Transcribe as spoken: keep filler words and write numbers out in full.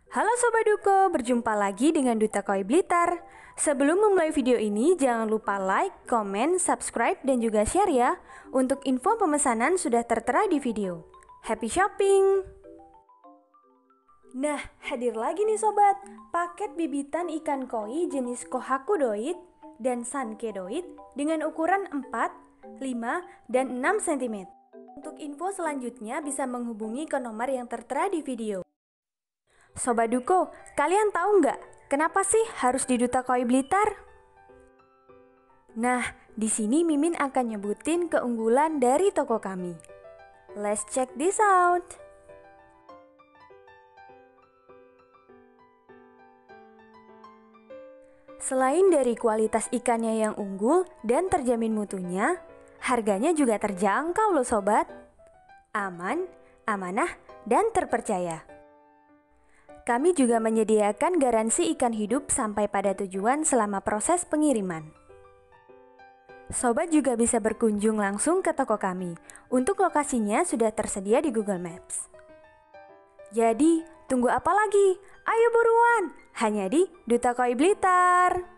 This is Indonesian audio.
Halo Sobat Duko, berjumpa lagi dengan Duta Koi Blitar. Sebelum memulai video ini, jangan lupa like, komen, subscribe, dan juga share ya. Untuk info pemesanan sudah tertera di video. Happy shopping! Nah, hadir lagi nih sobat, paket bibitan ikan koi jenis Kohakudoid dan Sankedoid dengan ukuran empat, lima, dan enam sentimeter. Untuk info selanjutnya bisa menghubungi ke nomor yang tertera di video. Sobat Duko, kalian tahu nggak kenapa sih harus di Duta Koi Blitar? Nah, di sini Mimin akan nyebutin keunggulan dari toko kami. Let's check this out. Selain dari kualitas ikannya yang unggul dan terjamin mutunya, harganya juga terjangkau loh sobat. Aman, amanah, dan terpercaya. Kami juga menyediakan garansi ikan hidup sampai pada tujuan selama proses pengiriman. Sobat juga bisa berkunjung langsung ke toko kami. Untuk lokasinya sudah tersedia di Google Maps. Jadi, tunggu apa lagi? Ayo buruan! Hanya di Duta Koi Blitar.